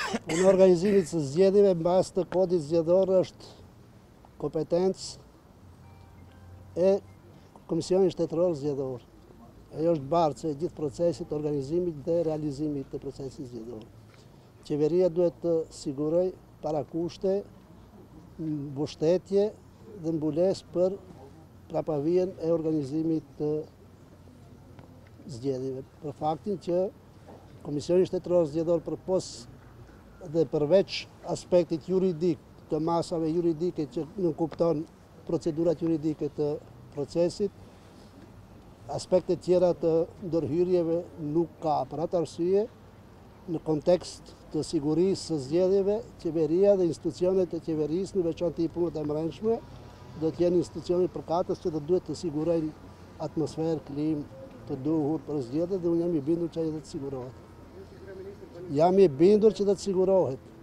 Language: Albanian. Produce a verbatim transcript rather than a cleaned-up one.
Unë organizimit së zgjedhjeve mbas të kodit zgjedhor është kompetencë e Komisionit Shtetëror Zgjedhor. Ajo është bartës e gjithë procesit, organizimit dhe realizimit të procesit zgjedhor. Qeveria duhet të siguroj parakushte, mbështetje dhe mbulesë për prapavijën e organizimit të zgjedhjeve. Për faktin që Komisioni Shtetëror Zgjedhor përpos dhe përveç aspektit juridik të masave juridike që nuk kupton procedurat juridike të procesit, aspektet tjera të ndërhyrjeve nuk ka. Për atë arsye, në kontekst të sigurisë së zgjedhjeve, qeveria dhe institucionet e qeverisë, në veçantë i punët e mbrëmshme, do të jenë institucionet përkatës që do duhet të sigurojnë atmosferë, klimë të duhur për zgjedhje dhe unë jam i bindur që ajo do të sigurohet. Jam i bindur që do të sigurohet.